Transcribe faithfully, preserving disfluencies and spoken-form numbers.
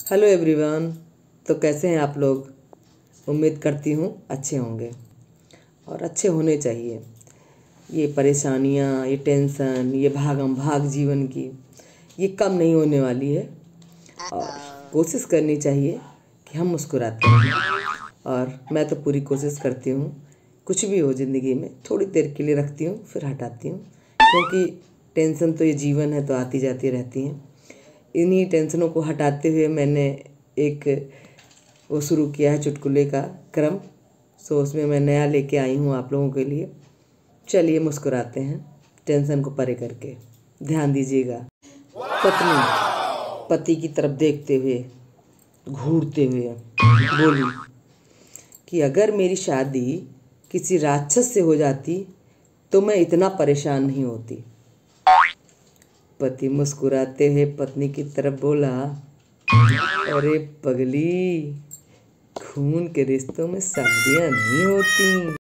Hello everyone. तो कैसे हैं आप लोग? उम्मीद करती हूँ अच्छे होंगे और अच्छे होने चाहिए। ये परेशानियाँ, ये टेंशन, ये भागम भाग जीवन की, ये कम नहीं होने वाली है और कोशिश करनी चाहिए कि हम मुस्कुराते रहें। और मैं तो पूरी कोशिश करती हूँ, कुछ भी हो ज़िंदगी में थोड़ी देर के लिए रखती हूँ फिर हटाती हूँ, क्योंकि टेंशन तो ये जीवन है, तो आती जाती रहती हैं। इन्हीं टेंशनों को हटाते हुए मैंने एक वो शुरू किया है चुटकुले का क्रम। सो उसमें मैं नया लेके आई हूँ आप लोगों के लिए। चलिए मुस्कुराते हैं टेंशन को परे करके। ध्यान दीजिएगा। पत्नी पति की तरफ देखते हुए घूरते हुए बोली कि अगर मेरी शादी किसी राक्षस से हो जाती तो मैं इतना परेशान नहीं होती। पति मुस्कुराते हुए पत्नी की तरफ बोला, अरे पगली, खून के रिश्तों में शादियां नहीं होती।